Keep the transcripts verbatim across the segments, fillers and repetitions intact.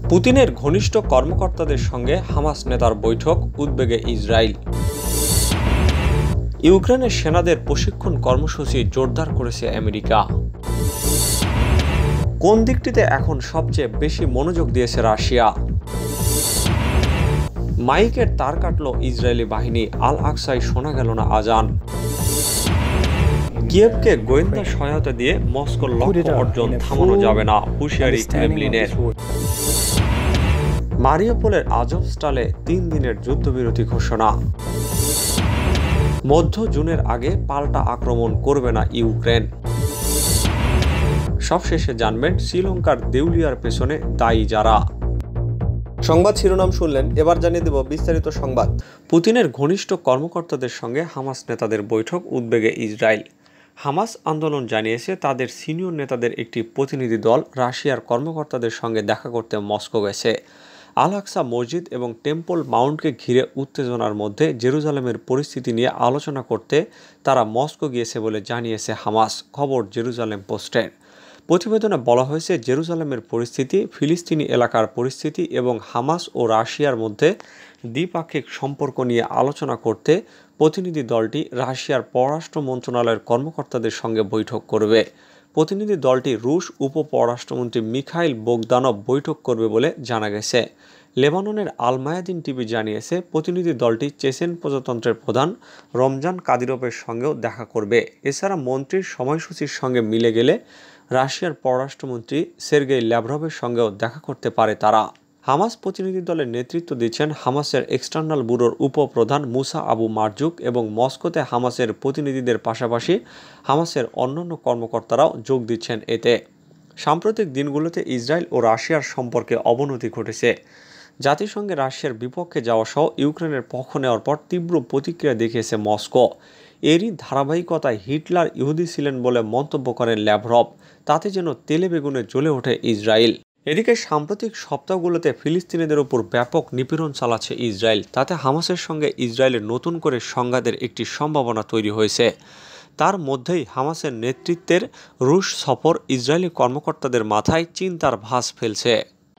পুতিনের ঘনিষ্ঠ কর্মকর্তাদের সঙ্গে হামাস নেতার বৈঠক, উদ্বেগে ইসরায়েল। ইউক্রেনের সেনাদের প্রশিক্ষণ কর্মসূচি জোরদার করেছে আমেরিকা। কোন দিকটিতে এখন সবচেয়ে বেশি মনোযোগ দিয়েছে রাশিয়া? মাইকের তার কাটল ইসরায়েলি বাহিনী, আল আকসায় শোনা গেল না আজান। কিয়েভকে গোয়েন্দা সহায়তা দিয়ে মস্কোর লক্ষ্য অর্জন থামানো যাবে না, হুঁশিয়ারি ক্রেমলিনের। মারিউপোলের আজভস্টালে তিন দিনের যুদ্ধবিরতি ঘোষণা। মধ্য জুনের আগে পাল্টা আক্রমণ করবে না ইউক্রেন। সবশেষে জানবেন শ্রীলঙ্কার দেউলিয়ার পেছনে দায়ী যারা। সংবাদ শিরোনাম শুনলেন, এবার জানিয়ে দেব বিস্তারিত সংবাদ। পুতিনের ঘনিষ্ঠ কর্মকর্তাদের সঙ্গে হামাস নেতাদের বৈঠক, উদ্বেগে ইসরায়েল। হামাস আন্দোলন জানিয়েছে তাদের সিনিয়র নেতাদের একটি প্রতিনিধি দল রাশিয়ার কর্মকর্তাদের সঙ্গে দেখা করতে মস্কো গেছে। আল আকসা মসজিদ এবং টেম্পল মাউন্টকে ঘিরে উত্তেজনার মধ্যে জেরুজালেমের পরিস্থিতি নিয়ে আলোচনা করতে তারা মস্কো গিয়েছে বলে জানিয়েছে হামাস। খবর জেরুজালেম পোস্টের। প্রতিবেদনে বলা হয়েছে, জেরুজালেমের পরিস্থিতি, ফিলিস্তিনি এলাকার পরিস্থিতি এবং হামাস ও রাশিয়ার মধ্যে দ্বিপাক্ষিক সম্পর্ক নিয়ে আলোচনা করতে প্রতিনিধি দলটি রাশিয়ার পররাষ্ট্র মন্ত্রণালয়ের কর্মকর্তাদের সঙ্গে বৈঠক করবে। প্রতিনিধি দলটি রুশ উপ পররাষ্ট্রমন্ত্রী মিখাইল বোগদানভ বৈঠক করবে বলে জানা গেছে। লেবাননের আল মায়াদিন টিভি জানিয়েছে, প্রতিনিধি দলটি চেচেন প্রজাতন্ত্রের প্রধান রমজান কাদিরভের সঙ্গেও দেখা করবে। এছাড়া মন্ত্রীর সময়সূচির সঙ্গে মিলে গেলে রাশিয়ার পররাষ্ট্রমন্ত্রী সের্গেই ল্যাভরভের সঙ্গেও দেখা করতে পারে তারা। হামাস প্রতিনিধি দলের নেতৃত্ব দিচ্ছেন হামাসের এক্সটার্নাল ব্যুরোর উপপ্রধান মুসা আবু মারজুক এবং মস্কোতে হামাসের প্রতিনিধিদের পাশাপাশি হামাসের অন্যান্য কর্মকর্তারাও যোগ দিচ্ছেন এতে। সাম্প্রতিক দিনগুলোতে ইসরায়েল ও রাশিয়ার সম্পর্কে অবনতি ঘটেছে। জাতিসংঘে রাশিয়ার বিপক্ষে যাওয়া সহ ইউক্রেনের পক্ষ নেওয়ার পর তীব্র প্রতিক্রিয়া দেখিয়েছে মস্কো। এরই ধারাবাহিকতায় হিটলার ইহুদি ছিলেন বলে মন্তব্য করেন ল্যাভরভ। তাতে যেন তেলে বেগুনে জ্বলে ওঠে ইসরায়েল। এদিকে সাম্প্রতিক সপ্তাহগুলোতে ফিলিস্তিনিদের উপর ব্যাপক নিপীড়ন চালাচ্ছে ইসরায়েল। তাতে হামাসের সঙ্গে ইসরায়েলের নতুন করে সংঘাতের একটি সম্ভাবনা তৈরি হয়েছে। তার মধ্যেই হামাসের নেতৃত্বের রুশ সফর ইসরায়েলি কর্মকর্তাদের মাথায় চিন্তার ভাঁজ ফেলছে।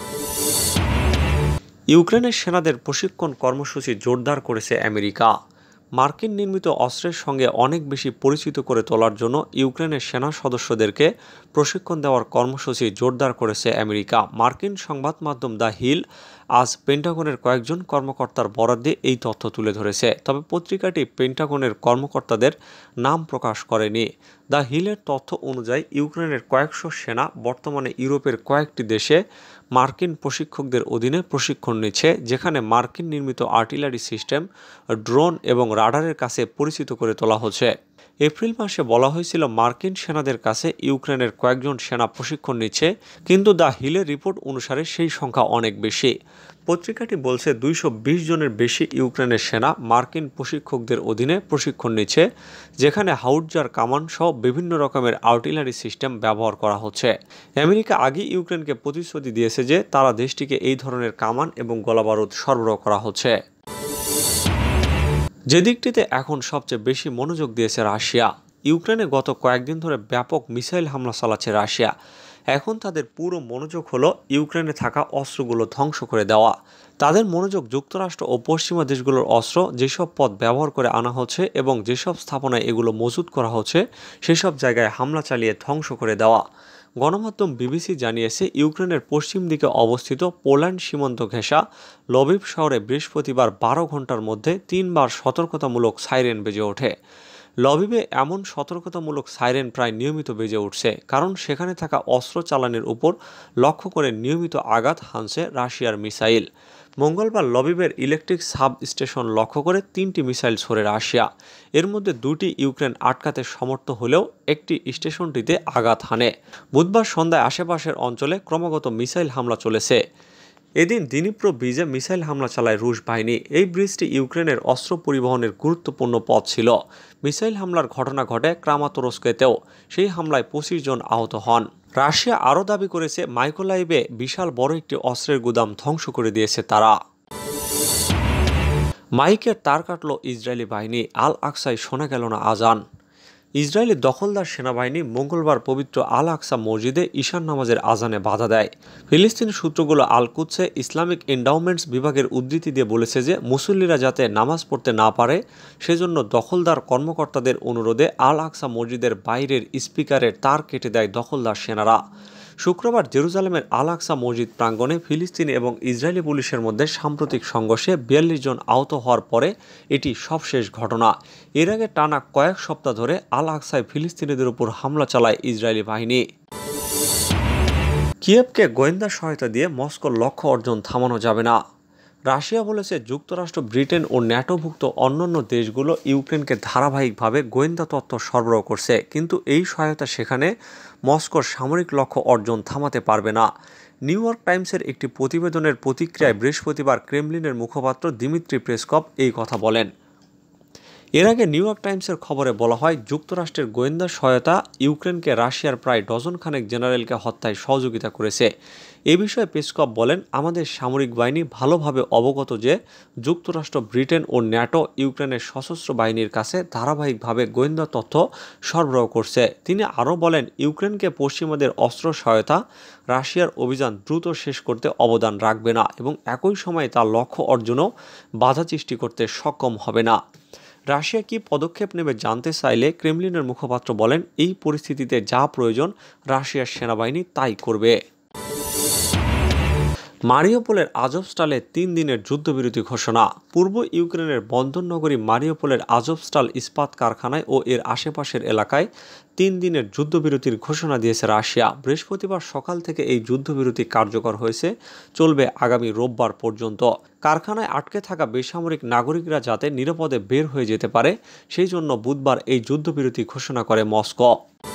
ইউক্রেনের সেনাদের প্রশিক্ষণ কর্মসূচি জোরদার করেছে আমেরিকা। মার্কিন নির্মিত অস্ত্রের সঙ্গে অনেক বেশি পরিচিত করে তোলার জন্য ইউক্রেনের সেনা সদস্যদেরকে প্রশিক্ষণ দেওয়ার কর্মসূচি জোরদার করেছে আমেরিকা। মার্কিন সংবাদ মাধ্যম দ্য হিল আজ পেন্টাগনের কয়েকজন কর্মকর্তার বরাত দিয়ে এই তথ্য তুলে ধরেছে। তবে পত্রিকাটি পেন্টাগনের কর্মকর্তাদের নাম প্রকাশ করেনি। দ্য হিলের তথ্য অনুযায়ী ইউক্রেনের কয়েকশো সেনা বর্তমানে ইউরোপের কয়েকটি দেশে মার্কিন প্রশিক্ষকদের অধীনে প্রশিক্ষণ নিচ্ছে, যেখানে মার্কিন নির্মিত আর্টিলারি সিস্টেম, ড্রোন এবং রাডারের কাছে পরিচিত করে তোলা হচ্ছে। এপ্রিল মাসে বলা হয়েছিল মার্কিন সেনাদের কাছে ইউক্রেনের কয়েকজন সেনা প্রশিক্ষণ নিচ্ছে, কিন্তু দ্য হিলের রিপোর্ট অনুসারে সেই সংখ্যা অনেক বেশি। পত্রিকাটি বলছে দুইশো বিশ জনের বেশি ইউক্রেনের সেনা মার্কিন প্রশিক্ষকদের অধীনে প্রশিক্ষণ নিচ্ছে, যেখানে হাউটজার কামান সহ বিভিন্ন রকমের আর্টিলারি সিস্টেম ব্যবহার করা হচ্ছে। আমেরিকা আগে ইউক্রেনকে প্রতিশ্রুতি দিয়েছে যে তারা দেশটিকে এই ধরনের কামান এবং গোলাবারুদ সরবরাহ করা হচ্ছে। যে দিকটিতে এখন সবচেয়ে বেশি মনোযোগ দিয়েছে রাশিয়া। ইউক্রেনে গত কয়েকদিন ধরে ব্যাপক মিসাইল হামলা চালাচ্ছে রাশিয়া। এখন তাদের পুরো মনোযোগ হলো ইউক্রেনে থাকা অস্ত্রগুলো ধ্বংস করে দেওয়া। তাদের মনোযোগ যুক্তরাষ্ট্র ও পশ্চিমা দেশগুলোর অস্ত্র যেসব পথ ব্যবহার করে আনা হচ্ছে এবং যেসব স্থাপনায় এগুলো মজুত করা হচ্ছে সেসব জায়গায় হামলা চালিয়ে ধ্বংস করে দেওয়া। গণমাধ্যম বিবিসি জানিয়েছে, ইউক্রেনের পশ্চিম দিকে অবস্থিত পোল্যান্ড সীমান্ত ঘেঁষা লভিভ শহরে বৃহস্পতিবার বারো ঘন্টার মধ্যে তিনবার সতর্কতামূলক সাইরেন বেজে ওঠে। লভিভে এমন সতর্কতামূলক সাইরেন প্রায় নিয়মিত বেজে উঠছে, কারণ সেখানে থাকা অস্ত্র চালানের উপর লক্ষ্য করে নিয়মিত আঘাত হানছে রাশিয়ার মিসাইল। মঙ্গলবার লভিভের ইলেকট্রিক সাব স্টেশন লক্ষ্য করে তিনটি মিসাইল ছোড়ে রাশিয়া। এর মধ্যে দুটি ইউক্রেন আটকাতে সমর্থ হলেও একটি স্টেশনটিতে আঘাত হানে। বুধবার সন্ধ্যায় আশেপাশের অঞ্চলে ক্রমাগত মিসাইল হামলা চলেছে। এদিন দিনিপ্র ব্রিজে মিসাইল হামলা চালায় রুশ বাহিনী। এই ব্রিজটি ইউক্রেনের অস্ত্র পরিবহনের গুরুত্বপূর্ণ পথ ছিল। মিসাইল হামলার ঘটনা ঘটে ক্রামাতোরস্কেতেও। সেই হামলায় পঁচিশ জন আহত হন। রাশিয়া আরও দাবি করেছে মাইকোলাইভে বিশাল বড় একটি অস্ত্রের গুদাম ধ্বংস করে দিয়েছে তারা। মাইকের তার কাটল ইসরায়েলি বাহিনী, আল আকসায় শোনা গেল না আজান। ইসরায়েলি দখলদার সেনাবাহিনী মঙ্গলবার পবিত্র আল আকসা মসজিদে ঈশান নামাজের আজানে বাধা দেয়। ফিলিস্তিনি সূত্রগুলো আল কুদসে ইসলামিক এন্ডাওমেন্টস বিভাগের উদ্ধৃতি দিয়ে বলেছে যে মুসল্লিরা যাতে নামাজ পড়তে না পারে সেজন্য দখলদার কর্মকর্তাদের অনুরোধে আল আকসা মসজিদের বাইরের স্পিকারের তার কেটে দেয় দখলদার সেনারা। শুক্রবার জেরুজালেমের আল আকসা মসজিদ প্রাঙ্গণে ফিলিস্তিনি এবং ইসরায়েলি পুলিশের মধ্যে সাম্প্রতিক সংঘর্ষে বিয়াল্লিশ জন আহত হওয়ার পরে এটি সবশেষ ঘটনা। এর আগে টানা কয়েক সপ্তাহ ধরে আল আকসায় ফিলিস্তিনিদের উপর হামলা চালায় ইসরায়েলি বাহিনী। কিয়েভকে গোয়েন্দা সহায়তা দিয়ে মস্কোর লক্ষ্য অর্জন থামানো যাবে না। রাশিয়া বলেছে যুক্তরাষ্ট্র, ব্রিটেন ও ন্যাটোভুক্ত অন্যান্য দেশগুলো ইউক্রেনকে ধারাবাহিকভাবে গোয়েন্দা তথ্য সরবরাহ করছে, কিন্তু এই সহায়তা সেখানে মস্কোর সামরিক লক্ষ্য অর্জন থামাতে পারবে না। নিউ ইয়র্ক টাইমসের একটি প্রতিবেদনের প্রতিক্রিয়ায় বৃহস্পতিবার ক্রেমলিনের মুখপাত্র দিমিত্রি পেসকভ এই কথা বলেন। এর আগে নিউ ইয়র্ক টাইমসের খবরে বলা হয়, যুক্তরাষ্ট্রের গোয়েন্দা সহায়তা ইউক্রেনকে রাশিয়ার প্রায় ডজন খানেক জেনারেলকে হত্যায় সহযোগিতা করেছে। এ বিষয়ে পেসকভ বলেন, আমাদের সামরিক বাহিনী ভালোভাবে অবগত যে যুক্তরাষ্ট্র, ব্রিটেন ও ন্যাটো ইউক্রেনের সশস্ত্র বাহিনীর কাছে ধারাবাহিকভাবে গোয়েন্দা তথ্য সরবরাহ করছে। তিনি আরও বলেন, ইউক্রেনকে পশ্চিমাদের অস্ত্র সহায়তা রাশিয়ার অভিযান দ্রুত শেষ করতে অবদান রাখবে না এবং একই সময়ে তার লক্ষ্য অর্জনও বাধা সৃষ্টি করতে সক্ষম হবে না। রাশিয়া কি পদক্ষেপ নেবে জানতে চাইলে ক্রেমলিনের মুখপাত্র বলেন, এই পরিস্থিতিতে যা প্রয়োজন রাশিয়ার সেনাবাহিনী তাই করবে। মারিউপোলের আজভস্টালে তিন দিনের যুদ্ধবিরতি ঘোষণা। পূর্ব ইউক্রেনের বন্দর নগরী মারিউপোলের আজভস্টাল ইস্পাত কারখানায় ও এর আশেপাশের এলাকায় তিন দিনের যুদ্ধবিরতির ঘোষণা দিয়েছে রাশিয়া। বৃহস্পতিবার সকাল থেকে এই যুদ্ধবিরতি কার্যকর হয়েছে, চলবে আগামী রোববার পর্যন্ত। কারখানায় আটকে থাকা বেসামরিক নাগরিকরা যাতে নিরাপদে বের হয়ে যেতে পারে সেই জন্য বুধবার এই যুদ্ধবিরতি ঘোষণা করে মস্কো।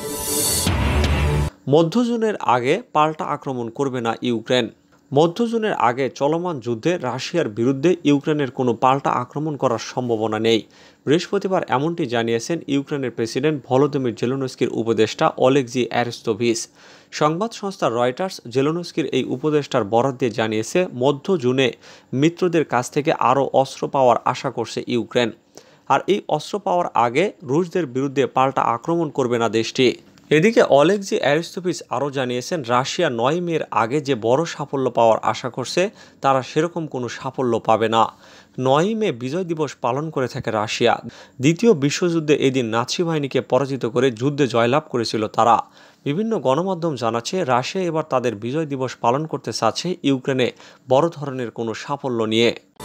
মধ্য জুনের আগে পাল্টা আক্রমণ করবে না ইউক্রেন। মধ্য জুনের আগে চলমান যুদ্ধে রাশিয়ার বিরুদ্ধে ইউক্রেনের কোনো পাল্টা আক্রমণ করার সম্ভাবনা নেই। বৃহস্পতিবার এমনটি জানিয়েছেন ইউক্রেনের প্রেসিডেন্ট ভলোদিমির জেলেনস্কির উপদেষ্টা অলেক্সি অ্যারিস্টোভিচ। সংবাদ সংস্থা রয়টার্স জেলেনস্কির এই উপদেষ্টার বরাত দিয়ে জানিয়েছে, মধ্য জুনে মিত্রদের কাছ থেকে আরও অস্ত্র পাওয়ার আশা করছে ইউক্রেন। আর এই অস্ত্র পাওয়ার আগে রুশদের বিরুদ্ধে পাল্টা আক্রমণ করবে না দেশটি। এদিকে অলেক্সি অ্যারিস্টোভিচ আরও জানিয়েছেন, রাশিয়া নয় মের আগে যে বড় সাফল্য পাওয়ার আশা করছে তারা সেরকম কোনো সাফল্য পাবে না। নয় মে বিজয় দিবস পালন করে থাকে রাশিয়া। দ্বিতীয় বিশ্বযুদ্ধে এদিন নাৎসি বাহিনীকে পরাজিত করে যুদ্ধে জয়লাভ করেছিল তারা। বিভিন্ন গণমাধ্যম জানাচ্ছে, রাশিয়া এবার তাদের বিজয় দিবস পালন করতে চাচ্ছে ইউক্রেনে বড় ধরনের কোনো সাফল্য নিয়ে।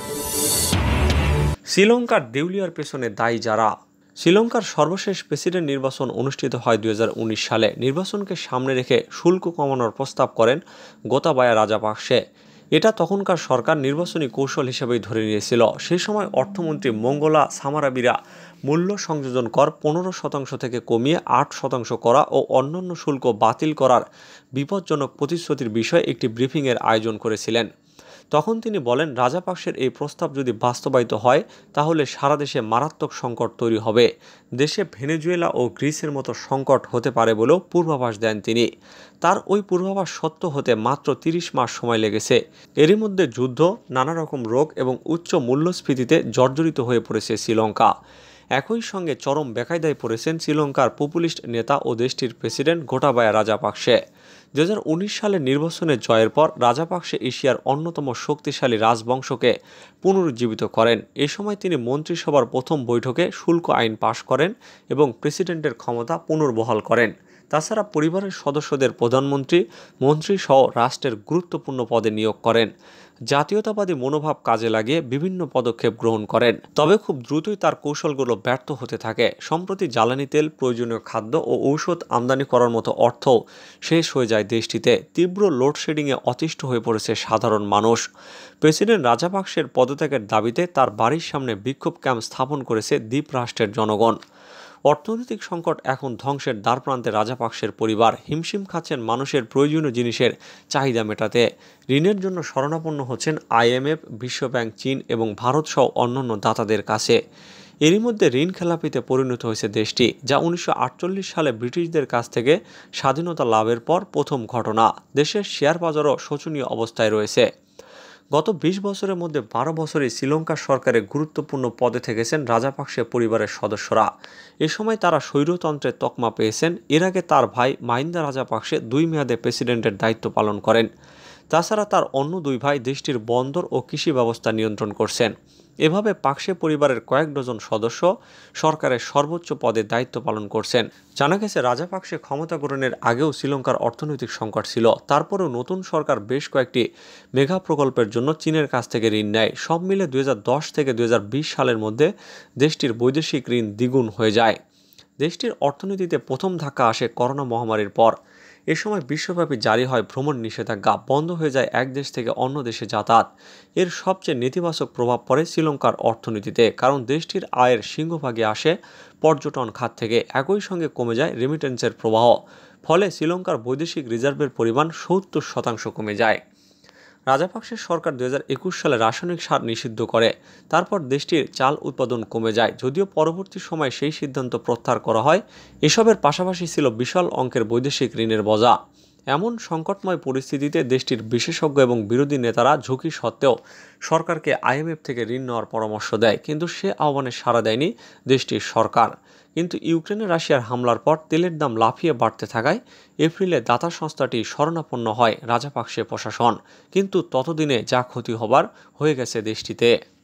শ্রীলঙ্কার দেউলিয়ার পেছনে দায়ী যারা। শ্রীলঙ্কার সর্বশেষ প্রেসিডেন্ট নির্বাচন অনুষ্ঠিত হয় দুই হাজার উনিশ সালে। নির্বাচনকে সামনে রেখে শুল্ক কমানোর প্রস্তাব করেন গোতাবায়া রাজাপাকসে। এটা তখনকার সরকার নির্বাচনী কৌশল হিসেবেই ধরে নিয়েছিল। সেই সময় অর্থমন্ত্রী মঙ্গলা সামারাবিরা মূল্য সংযোজন কর পনেরো শতাংশ থেকে কমিয়ে আট শতাংশ করা ও অন্যান্য শুল্ক বাতিল করার বিপজ্জনক প্রতিশ্রুতির বিষয়ে একটি ব্রিফিংয়ের আয়োজন করেছিলেন। তখন তিনি বলেন, রাজাপাকসের এই প্রস্তাব যদি বাস্তবায়িত হয় তাহলে সারা দেশে মারাত্মক সংকট তৈরি হবে। দেশে ভেনেজুয়েলা ও গ্রিসের মতো সংকট হতে পারে বলেও পূর্বাভাস দেন তিনি। তার ওই পূর্বাভাস সত্য হতে মাত্র তিরিশ মাস সময় লেগেছে। এরই মধ্যে যুদ্ধ, নানা রকম রোগ এবং উচ্চ মূল্যস্ফীতিতে জর্জরিত হয়ে পড়েছে শ্রীলঙ্কা। একই সঙ্গে চরম বেকায়দায় পড়েছেন শ্রীলঙ্কার পপুলিস্ট নেতা ও দেশটির প্রেসিডেন্ট গোটাবায়া রাজাপাকসে। দুই হাজার উনিশ সালের নির্বাচনে জয়ের পর রাজাপাকসে এশিয়ার অন্যতম শক্তিশালী রাজবংশকে পুনরুজ্জীবিত করেন। এ সময় তিনি মন্ত্রিসভার প্রথম বৈঠকে শুল্ক আইন পাশ করেন এবং প্রেসিডেন্টের ক্ষমতা পুনর্বহাল করেন। তাছাড়া পরিবারের সদস্যদের প্রধানমন্ত্রী, মন্ত্রী সহ রাষ্ট্রের গুরুত্বপূর্ণ পদে নিয়োগ করেন। জাতীয়তাবাদী মনোভাব কাজে লাগিয়ে বিভিন্ন পদক্ষেপ গ্রহণ করেন। তবে খুব দ্রুতই তার কৌশলগুলো ব্যর্থ হতে থাকে। সম্প্রতি জ্বালানি তেল, প্রয়োজনীয় খাদ্য ও ঔষধ আমদানি করার মতো অর্থও শেষ হয়ে যায় দেশটিতে। তীব্র লোডশেডিংয়ে অতিষ্ঠ হয়ে পড়েছে সাধারণ মানুষ। প্রেসিডেন্ট রাজাপাকসের পদত্যাগের দাবিতে তার বাড়ির সামনে বিক্ষোভ ক্যাম্প স্থাপন করেছে দ্বীপ রাষ্ট্রের জনগণ। অর্থনৈতিক সংকট এখন ধ্বংসের দ্বারপ্রান্তে রাজাপাকসের পরিবার। হিমশিম খাচ্ছেন মানুষের প্রয়োজনীয় জিনিসের চাহিদা মেটাতে। ঋণের জন্য শরণাপন্ন হচ্ছেন আইএমএফ, বিশ্বব্যাংক, চীন এবং ভারত সহ অন্যান্য দাতাদের কাছে। এরই মধ্যে ঋণ খেলাপিতে পরিণত হয়েছে দেশটি, যা উনিশশো আটচল্লিশ সালে ব্রিটিশদের কাছ থেকে স্বাধীনতা লাভের পর প্রথম ঘটনা। দেশের শেয়ার বাজারও শোচনীয় অবস্থায় রয়েছে। গত বিশ বছরের মধ্যে বারো বছরে শ্রীলঙ্কা সরকারের গুরুত্বপূর্ণ পদে থেকেছেন রাজাপাকসে পরিবারের সদস্যরা। এ সময় তারা স্বৈরতন্ত্রের তকমা পেয়েছেন। এর আগে তার ভাই মাহিন্দা রাজাপাকসে দুই মেয়াদে প্রেসিডেন্টের দায়িত্ব পালন করেন। তাছাড়া তার অন্য দুই ভাই দেশটির বন্দর ও কৃষি ব্যবস্থা নিয়ন্ত্রণ করছেন। এভাবে পাকসে পরিবারের কয়েক ডজন সদস্য সরকারের সর্বোচ্চ পদে দায়িত্ব পালন করছেন। জানা গেছে রাজাপাকসে ক্ষমতা গ্রহণের আগেও শ্রীলঙ্কার অর্থনৈতিক সংকট ছিল। তারপরেও নতুন সরকার বেশ কয়েকটি মেগা প্রকল্পের জন্য চীনের কাছ থেকে ঋণ নেয়। সব মিলে দুই হাজার দশ থেকে দুই হাজার বিশ সালের মধ্যে দেশটির বৈদেশিক ঋণ দ্বিগুণ হয়ে যায়। দেশটির অর্থনীতিতে প্রথম ধাক্কা আসে করোনা মহামারীর পর। এ সময় বিশ্বব্যাপী জারি হয় ভ্রমণ নিষেধাজ্ঞা, বন্ধ হয়ে যায় এক দেশ থেকে অন্য দেশে যাতায়াত। এর সবচেয়ে নেতিবাচক প্রভাব পড়ে শ্রীলঙ্কার অর্থনীতিতে, কারণ দেশটির আয়ের সিংহভাগই আসে পর্যটন খাত থেকে। একই সঙ্গে কমে যায় রেমিটেন্সের প্রবাহ, ফলে শ্রীলঙ্কার বৈদেশিক রিজার্ভের পরিমাণ সত্তর শতাংশ কমে যায়। রাজাপাকসের সরকার দুই হাজার একুশ সালে রাসায়নিক সার নিষিদ্ধ করে। তারপর দেশটির চাল উৎপাদন কমে যায়, যদিও পরবর্তী সময়ে সেই সিদ্ধান্ত প্রত্যাহার করা হয়। এসবের পাশাপাশি ছিল বিশাল অঙ্কের বৈদেশিক ঋণের বোঝা। এমন সংকটময় পরিস্থিতিতে দেশটির বিশেষজ্ঞ এবং বিরোধী নেতারা ঝুঁকি সত্ত্বেও সরকারকে আইএমএফ থেকে ঋণ নেওয়ার পরামর্শ দেয়, কিন্তু সে আহ্বানে সাড়া দেয়নি দেশটির সরকার। কিন্তু ইউক্রেনে রাশিয়ার হামলার পর তেলের দাম লাফিয়ে বাড়তে থাকায় এপ্রিলে দাতা সংস্থাটি শরণাপন্ন হয় রাজাপাকসে প্রশাসন। কিন্তু ততদিনে যা ক্ষতি হবার হয়ে গেছে দেশটিতে।